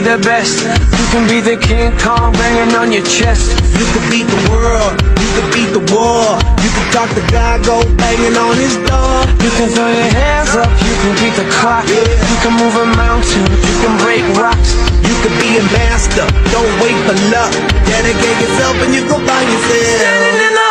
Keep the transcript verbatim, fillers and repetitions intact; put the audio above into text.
the best. You can be the King Kong banging on your chest. You can beat the world, you can beat the war. You can talk to God, go banging on his door. You can throw your hands up, you can beat the clock. Yeah. You can move a mountain, you can break rocks. You can be a master, don't wait for luck. Dedicate yourself and you go find yourself. Standing in the